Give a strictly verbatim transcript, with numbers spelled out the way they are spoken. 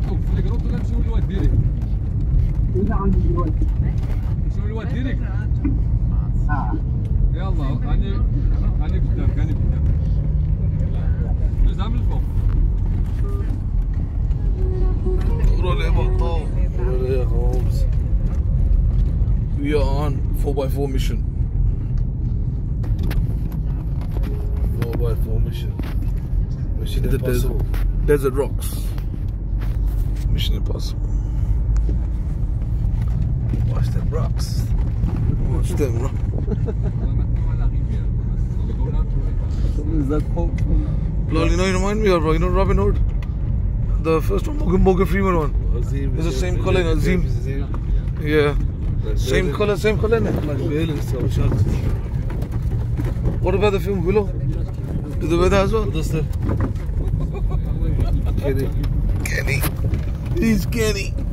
نروحوا في الكروت ولا نمشيو للواد ديريكت؟ ولا عندي الواد نمشيو للواد ديريكت؟ اه يلا راني راني قدامك راني قدامك دوزها من الفوق Roll it about though. Roll it, Holmes. We are on four by four mission. four by four mission. Mission in the desert. Desert rocks. Mission impossible. Watch them rocks. Watch them rocks. Lol, you know, you remind me of, you know, Robin Hood? The first one, Morgan, Morgan Freeman one. It's the same colour, Azim. Yeah. Same colour, same colour. What about the film Willow? Did they wear that as well? Kenny. Kenny. He's Kenny.